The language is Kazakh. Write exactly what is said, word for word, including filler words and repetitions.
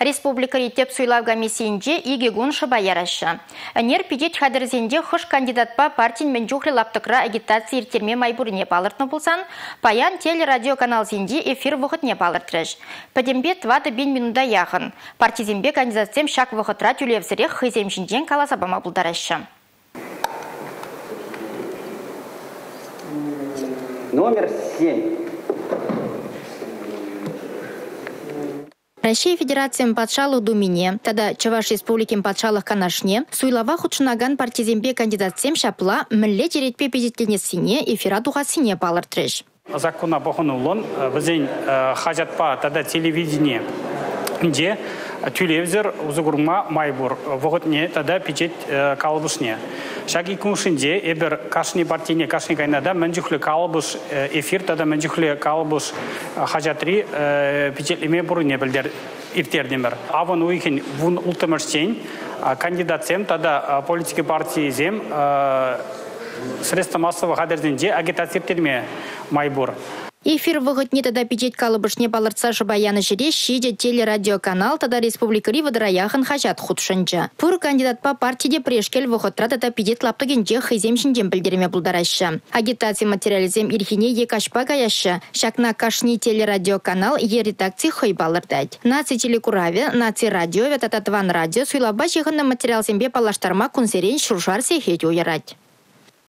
Республика Риттеп суйлав комиссиинже игегун шыбаярашы. Нер пидет хадырзенде хош кандидатпа партин мен жухли лаптыкра агитация иртерме майбурине балыртны булсан, паян телерадиоканал зенде эфир вұхытне балыртырыш. Падембе твады бен минуда яғын. Партизембе кандидатсем шак вұхытра тюлевзірек хыземшінден каласабама бұлдарашы. Номер семь. Россия Федерациям патшалық думине, тада Чуваш Республикин патшалық канашне, суйлава худшынаган партизембе кандидатсем шапла мілле теретпе пезетленесіне эфира тухасыне балыртырыш. Закона бохонулон візен хажатпа тада телевидение, где телевизор узугурма майбур, воготне тада печет калбушне. Шаги куншинде эбер кашни партийне кашни кайнада менжухле калбуш эфир тада менжухле калбуш хажатри печетлеме буруне билдер иртердемер. Аван уйхин вун ултымырчен кандидатсем тада политики партии зем средства массового хадерденде агитация иртерме майбур. Эфир выгодне тада печет калыбышне балыртса жыбаяны жире шиде телерадиоканал тада республика Ривадраяхын хажат худшынча. Пур кандидатпа партиде прешкел выгодра тада печет лаптыгенже хыземшінден білдерме бұлдарашы. Агитация материализем ирхине екашпа гаяшы. Шакна кашни телерадиоканал е редакции хой балырдать. Наци телекураве, наци радио, ветататван радио суйлаба жиғынна материалзембе палаштарма кунсерен шуршар сехет уйырать.